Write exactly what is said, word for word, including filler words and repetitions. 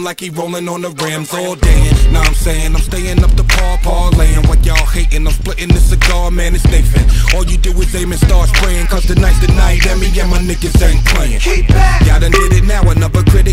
like he rolling on the rims all day. Now I'm saying I'm staying up the par parlaying. What y'all hating, I'm splitting the cigar, man, it's Nathan. All you do is aim and start spraying, cause tonight's the night and me and my niggas ain't playing. Y'all done did it now, another critic